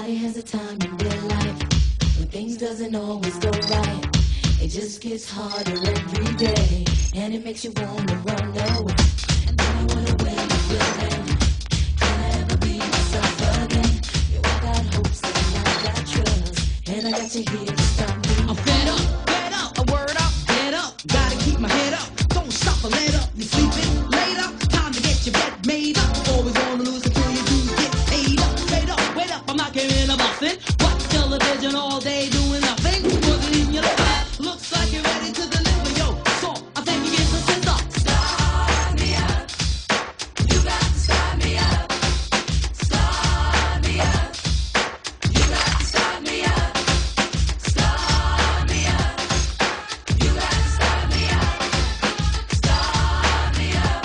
Everybody has a time in their life when things doesn't always go right. It just gets harder every day, and it makes you wanna run away. And then I wanna wear my feeling. Can I ever be myself again? Yo, I got hopes and I got trust, and I got you here to stop me. I'm fed up, a word up, head up. Gotta keep my head up, don't stop or let up. You sleeping later, time to get your bed made up. Always on the loose until you do get paid up. Wait up, I'm not giving a muffin. Watch television all day doing nothing. Wasn't in your life, looks like you're ready to deliver. Yo, so I think you get some sense up. Start me up, you got to start me up. Start me up, you got to start me up. Start me up, you got to start me up. Start me up.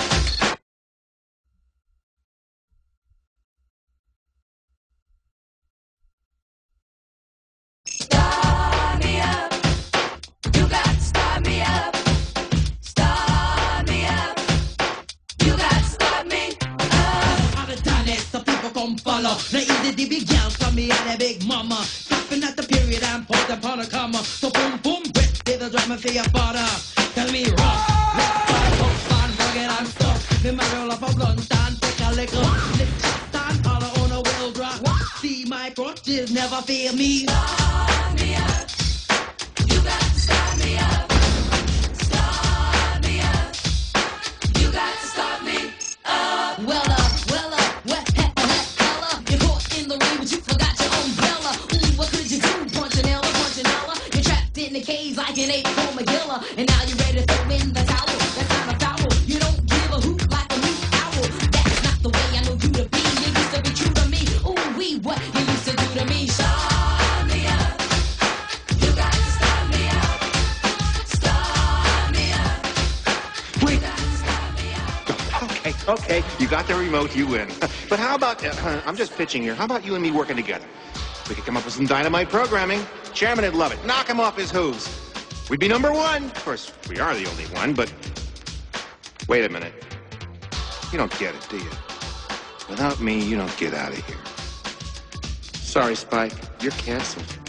Start me up, you got to start me up. Start me up, you got to start me up. I've done it, so people come follow. Now either the big gal from me or the big mama. Stopping at the period and put upon a comma. So boom, boom, wet, they the drama for your father. Tell me rough, let's fight, hook, fan, rugged and stuff. Me my girl up a blunt and take a liquor. Lick, stand, holler on a well drop. See my crutches never fail me. Start me up, you got to start me up. Start me up, you got to start me up. Well up, hella. You're caught in the rain, but you forgot your umbrella. Ooh, what could you do? Punchinella. You're trapped in the cage like an ape from Magilla. And now you're ready to throw in the towel. That's kind of foul. You don't give a hoot like a mute owl. That's not the way I know you to be. You used to be true to me. Ooh, wee, what you used to do to me. Start me up, you got to start me up. Start me up, Wait. you got to start me up. Okay, you got the remote, you win. But how about, I'm just pitching here, how about you and me working together? We could come up with some dynamite programming. Chairman would love it. Knock him off his hooves. We'd be number one. Of course, we are the only one, but wait a minute. You don't get it, do you? Without me, you don't get out of here. Sorry, Spike, you're canceled.